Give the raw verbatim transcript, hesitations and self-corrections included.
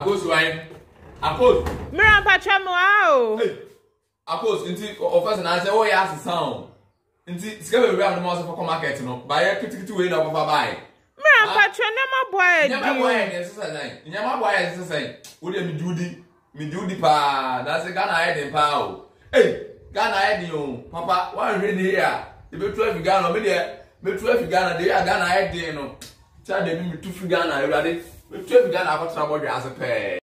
Akos wine. Akos. Mira pachamo ao. Hey. Akos inti office na say oh ya sound. Inti sika we we am no so for market no. Buy kitikiti we na papa buy. Mira pacho na ma boy. Na ma boy dey say say. Nya ma boy dey say say. Wo dey mi judi. Mi judi pa. Na say Ghana head dem pa o. Hey, Ghana head o. Papa, one hwe dey here. E be twelve Ghana me dey. Me twelve Ghana dey Ghana head dey no. Cha dey mi two Ghana everybody. Me twelve Ghana akọtara body as a pair.